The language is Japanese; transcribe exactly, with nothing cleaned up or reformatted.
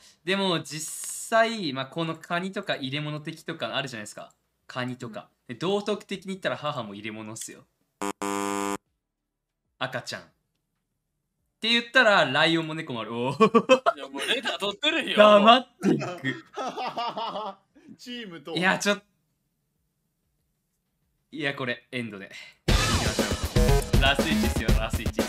でも実際、まあ、このカニとか入れ物的とかあるじゃないですか。カニとか。で道徳的に言ったら母も入れ物っすよ。赤ちゃん。って言ったらライオンも猫もある。おお。 いやもうレター取ってるよ。 黙っていく。 チームと。 いや、ちょっと。いや、これ、エンドで。いきましょう。ラスイチっすよ、ラスイチ。